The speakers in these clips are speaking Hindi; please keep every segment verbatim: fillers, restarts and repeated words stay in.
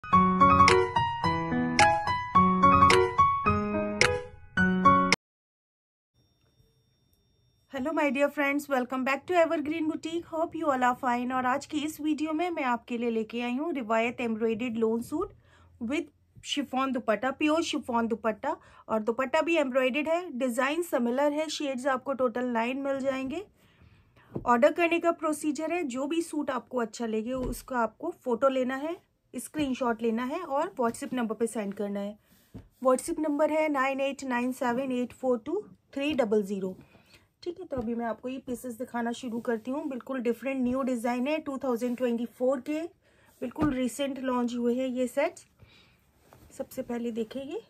Hello my dear friends, welcome back to evergreen boutique. Hope you all are fine. और आज की इस वीडियो में मैं आपके लिए लेके आई हूँ Riwayat embroidered lawn suit with chiffon dupatta, pure chiffon dupatta. और दुपट्टा भी एम्ब्रॉयडर्ड है, डिज़ाइन सिमिलर है, शेड्स आपको टोटल नाइन मिल जाएंगे। ऑर्डर करने का प्रोसीजर है, जो भी सूट आपको अच्छा लगे उसका आपको फ़ोटो लेना है, स्क्रीनशॉट लेना है और व्हाट्सएप नंबर पर सेंड करना है। व्हाट्सएप नंबर है nine eight nine seven eight four two three double zero. ठीक है, तो अभी मैं आपको ये पीसेस दिखाना शुरू करती हूँ। बिल्कुल डिफरेंट न्यू डिज़ाइन है, टू थाउजेंड ट्वेंटी फोर के बिल्कुल रिसेंट लॉन्च हुए हैं ये सेट्स। सबसे पहले देखिए, ये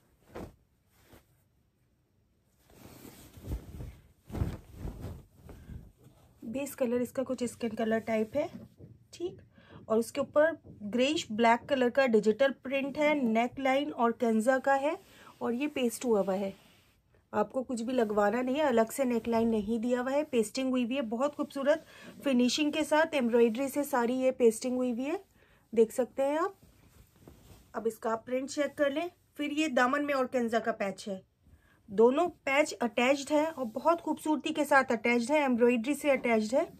बेस कलर इसका कुछ स्किन कलर टाइप है, ठीक। और उसके ऊपर ग्रेइश ब्लैक कलर का डिजिटल प्रिंट है, नेक लाइन और कैंजा का है और ये पेस्ट हुआ हुआ है। आपको कुछ भी लगवाना नहीं है, अलग से नेकलाइन नहीं दिया हुआ है, पेस्टिंग हुई हुई है बहुत खूबसूरत फिनिशिंग के साथ। एम्ब्रॉयडरी से सारी ये पेस्टिंग हुई हुई है, देख सकते हैं आप। अब इसका आप प्रिंट चेक कर लें। फिर ये दामन में और कैंजा का पैच है, दोनों पैच अटैच्ड है और बहुत खूबसूरती के साथ अटैच्ड है, एम्ब्रॉयडरी से अटैच्ड है।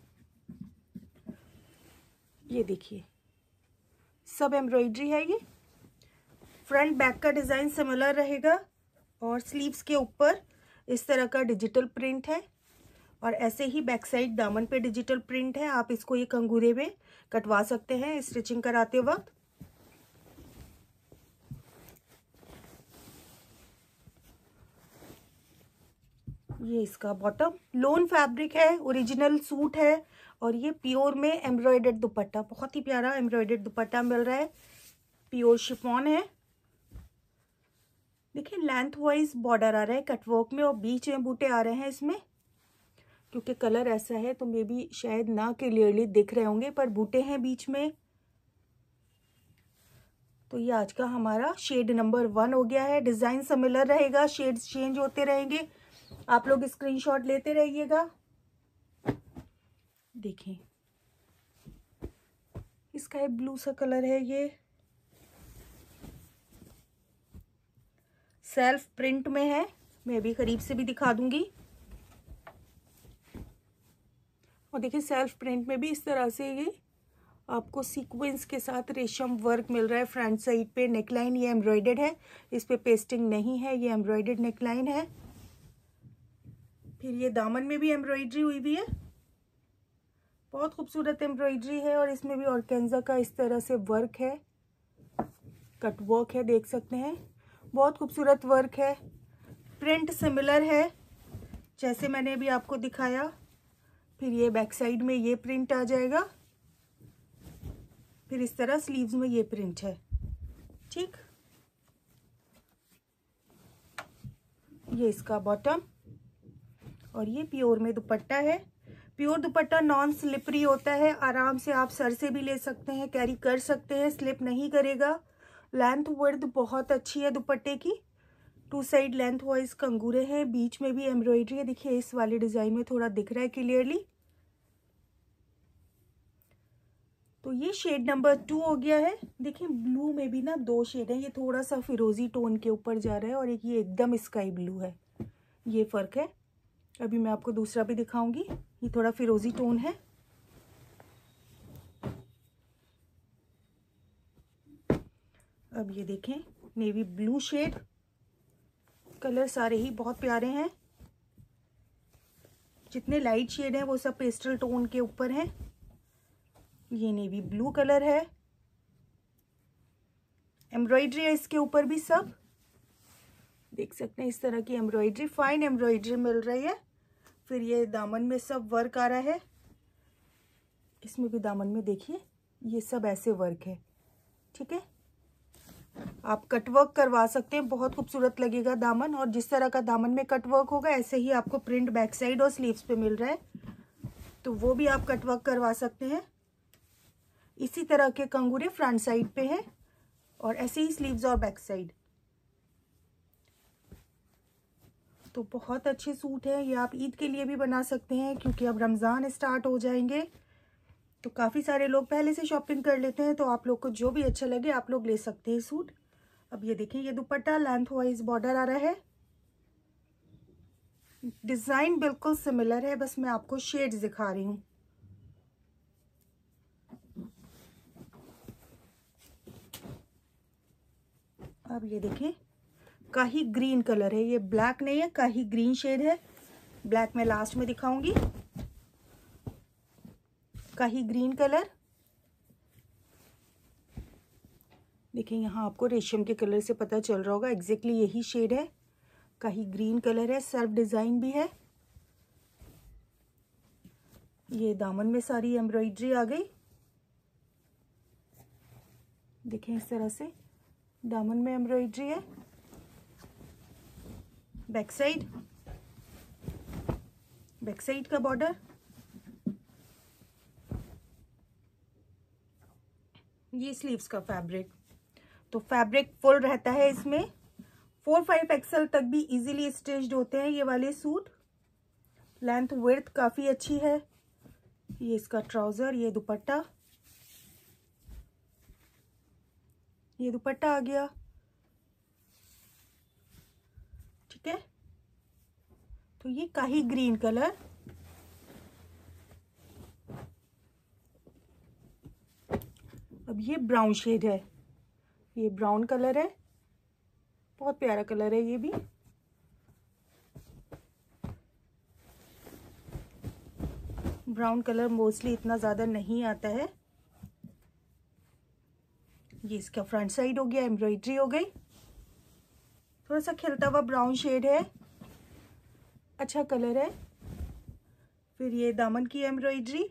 ये देखिए, सब एम्ब्रॉयडरी है। ये फ्रंट बैक का डिज़ाइन सिमिलर रहेगा और स्लीव्स के ऊपर इस तरह का डिजिटल प्रिंट है और ऐसे ही बैक साइड दामन पे डिजिटल प्रिंट है। आप इसको ये कंगूरे में कटवा सकते हैं स्टिचिंग कराते वक्त। ये इसका बॉटम लोन फैब्रिक है, ओरिजिनल सूट है और ये प्योर में एम्ब्रॉयडर्ड दुपट्टा, बहुत ही प्यारा एम्ब्रॉयडर्ड दुपट्टा मिल रहा है, प्योर शिफॉन है। देखिए लेंथ वाइज बॉर्डर आ रहा है कटवर्क में और बीच में बूटे आ रहे हैं इसमें। क्योंकि कलर ऐसा है तो मे बी शायद ना क्लियरली दिख रहे होंगे, पर बूटे हैं बीच में। तो ये आज का हमारा शेड नंबर वन हो गया है। डिज़ाइन सिमिलर रहेगा, शेड्स चेंज होते रहेंगे, आप लोग स्क्रीनशॉट लेते रहिएगा। देखें, स्काई ब्लू सा कलर है, ये सेल्फ प्रिंट में है, मैं भी करीब से भी दिखा दूंगी। और देखिए सेल्फ प्रिंट में भी इस तरह से ये आपको सीक्वेंस के साथ रेशम वर्क मिल रहा है। फ्रंट साइड पे नेकलाइन ये एम्ब्रॉयडर्ड है, इस पे पेस्टिंग नहीं है, ये एम्ब्रॉयडर्ड नेकलाइन है। फिर ये दामन में भी एम्ब्रॉयडरी हुई भी है, बहुत खूबसूरत एम्ब्रॉयडरी है और इसमें भी ऑर्गेन्जा का इस तरह से वर्क है, कट वर्क है, देख सकते हैं बहुत खूबसूरत वर्क है। प्रिंट सिमिलर है जैसे मैंने अभी आपको दिखाया। फिर ये बैक साइड में ये प्रिंट आ जाएगा, फिर इस तरह स्लीव्स में ये प्रिंट है, ठीक। ये इसका बॉटम और ये प्योर में दुपट्टा है। प्योर दुपट्टा नॉन स्लिपरी होता है, आराम से आप सर से भी ले सकते हैं, कैरी कर सकते हैं, स्लिप नहीं करेगा। लेंथ वर्थ बहुत अच्छी है दुपट्टे की, टू साइड लेंथ वाइज कंगूरे हैं, बीच में भी एम्ब्रॉयडरी है। देखिए इस वाले डिजाइन में थोड़ा दिख रहा है क्लियरली। तो ये शेड नंबर टू हो गया है। देखिए ब्लू में भी ना दो शेड है, ये थोड़ा सा फिरोजी टोन के ऊपर जा रहा है और एक ये एकदम स्काई ब्लू है, ये फर्क है। अभी मैं आपको दूसरा भी दिखाऊंगी, ये थोड़ा फिरोजी टोन है। अब ये देखें नेवी ब्लू शेड, कलर सारे ही बहुत प्यारे हैं, जितने लाइट शेड हैं वो सब पेस्टल टोन के ऊपर हैं। ये नेवी ब्लू कलर है, एम्ब्रॉयडरी है इसके ऊपर भी, सब देख सकते हैं इस तरह की एम्ब्रॉयडरी, फाइन एम्ब्रॉयडरी मिल रही है। फिर ये दामन में सब वर्क आ रहा है, इसमें भी दामन में देखिए ये सब ऐसे वर्क है, ठीक है। आप कटवर्क करवा सकते हैं, बहुत खूबसूरत लगेगा दामन। और जिस तरह का दामन में कटवर्क होगा ऐसे ही आपको प्रिंट बैक साइड और स्लीव्स पे मिल रहा है, तो वो भी आप कटवर्क करवा सकते हैं। इसी तरह के कंगूरे फ्रंट साइड पे हैं और ऐसे ही स्लीव्स और बैक साइड। तो बहुत अच्छे सूट है ये, आप ईद के लिए भी बना सकते हैं क्योंकि अब रमज़ान स्टार्ट हो जाएंगे। तो काफ़ी सारे लोग पहले से शॉपिंग कर लेते हैं, तो आप लोग को जो भी अच्छा लगे आप लोग ले सकते हैं सूट। अब ये देखें, ये दुपट्टा लेंथ वाइज बॉर्डर आ रहा है। डिज़ाइन बिल्कुल सिमिलर है, बस मैं आपको शेड्स दिखा रही हूँ। अब ये देखें, काही ग्रीन कलर है, ये ब्लैक नहीं है, काही ग्रीन शेड है। ब्लैक मैं लास्ट में दिखाऊंगी। काही ग्रीन कलर, देखिए यहाँ आपको रेशम के कलर से पता चल रहा होगा, एग्जैक्टली यही शेड है। काही ग्रीन कलर है, सेल्फ डिजाइन भी है। ये दामन में सारी एम्ब्रॉयडरी आ गई, देखें इस तरह से दामन में एम्ब्रॉयडरी है। बैक साइड, बैक साइड का बॉर्डर, ये स्लीव्स का फैब्रिक। तो फैब्रिक फुल रहता है इसमें, फोर फाइव एक्सएल तक भी इजीली स्टिच्ड होते हैं ये वाले सूट। लेंथ विड्थ काफी अच्छी है। ये इसका ट्राउजर, ये दुपट्टा, ये दुपट्टा आ गया, ठीक है। तो ये काही ग्रीन कलर, अब ये ब्राउन शेड है, ये ब्राउन कलर है, बहुत प्यारा कलर है ये भी। ब्राउन कलर मोस्टली इतना ज़्यादा नहीं आता है। ये इसका फ्रंट साइड हो गया, एम्ब्रॉयडरी हो गई, थोड़ा सा खिलता हुआ ब्राउन शेड है, अच्छा कलर है। फिर ये दामन की एम्ब्रॉयडरी,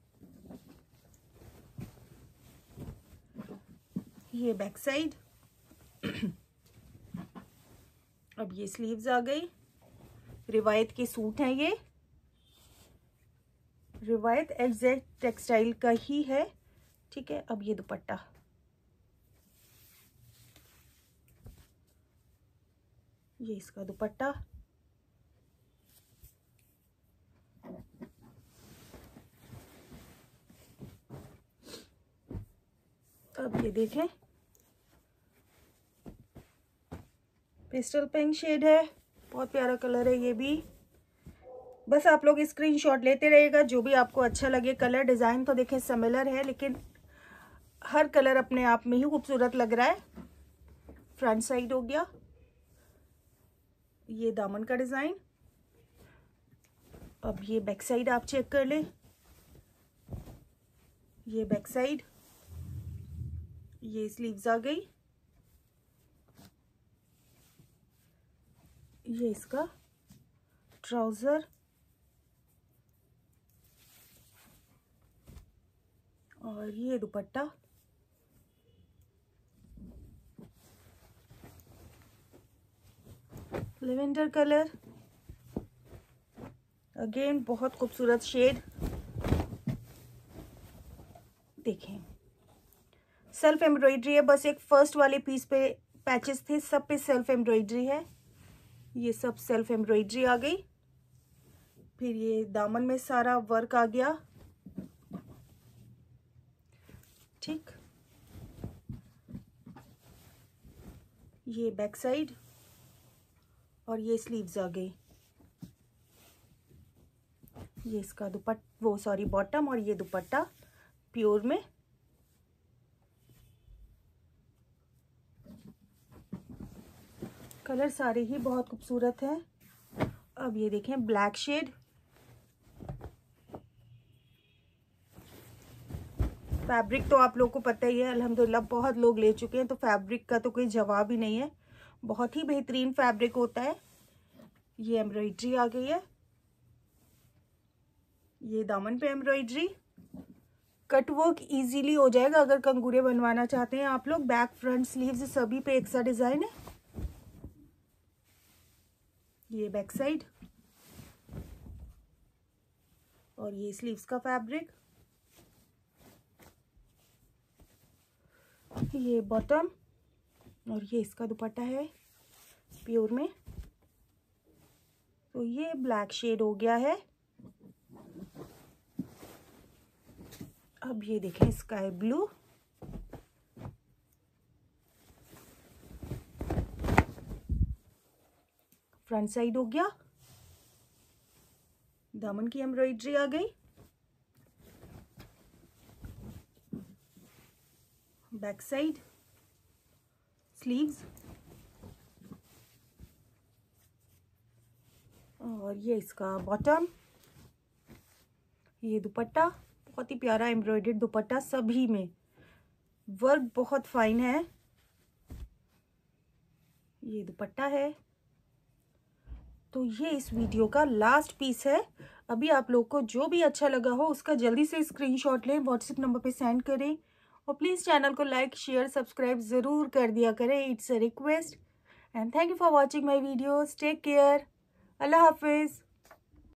ये बैक साइड। अब ये स्लीव्स आ गई। रिवायत के सूट हैं ये, रिवायत एग्जैक्ट टेक्सटाइल का ही है, ठीक है। अब ये दुपट्टा, ये इसका दुपट्टा, अब ये देखें पेस्टल पिंक शेड है, बहुत प्यारा कलर है ये भी। बस आप लोग स्क्रीनशॉट लेते रहिएगा, जो भी आपको अच्छा लगे। कलर डिज़ाइन तो देखें सिमिलर है, लेकिन हर कलर अपने आप में ही खूबसूरत लग रहा है। फ्रंट साइड हो गया, ये दामन का डिज़ाइन। अब ये बैक साइड आप चेक कर लें, ये बैक साइड, ये स्लीव्स आ गई, ये इसका ट्राउजर और ये दुपट्टा। लेवेंडर कलर, अगेन बहुत खूबसूरत शेड। देखें सेल्फ एम्ब्रॉयडरी है, बस एक फर्स्ट वाले पीस पे पैचेस थे, सब पे सेल्फ एम्ब्रॉयडरी है। ये सब सेल्फ एम्ब्रॉयडरी आ गई। फिर ये दामन में सारा वर्क आ गया, ठीक। ये बैक साइड और ये स्लीव्स आ गई। ये इसका दुपट्टा, वो सॉरी बॉटम, और ये दुपट्टा प्योर में। कलर सारे ही बहुत खूबसूरत हैं। अब ये देखें ब्लैक शेड, फैब्रिक तो आप लोगों को पता ही है, अल्हम्दुलिल्लाह बहुत लोग ले चुके हैं, तो फैब्रिक का तो कोई जवाब ही नहीं है, बहुत ही बेहतरीन फैब्रिक होता है। ये एम्ब्रॉयडरी आ गई है, ये दामन पे एम्ब्रॉयडरी। कट वर्क इजीली हो जाएगा अगर कंगूरे बनवाना चाहते हैं आप लोग। बैक फ्रंट स्लीव्स सभी पे एक सा डिजाइन है। ये बैक साइड और ये स्लीव्स का फैब्रिक, ये बॉटम और ये इसका दुपट्टा है प्योर में। तो ये ब्लैक शेड हो गया है। अब ये देखें स्काई ब्लू, फ्रंट साइड हो गया, दामन की एम्ब्रॉयडरी आ गई, बैक साइड, स्लीव्स, और ये इसका बॉटम, ये दुपट्टा, बहुत ही प्यारा एम्ब्रॉयडर्ड दुपट्टा, सभी में वर्क बहुत फाइन है। ये दुपट्टा है। तो ये इस वीडियो का लास्ट पीस है। अभी आप लोग को जो भी अच्छा लगा हो उसका जल्दी से स्क्रीनशॉट लें, व्हाट्सएप नंबर पे सेंड करें, और प्लीज़ चैनल को लाइक शेयर सब्सक्राइब ज़रूर कर दिया करें, it's a request. And thank you for watching my videos. Take care, Allah हाफिज़।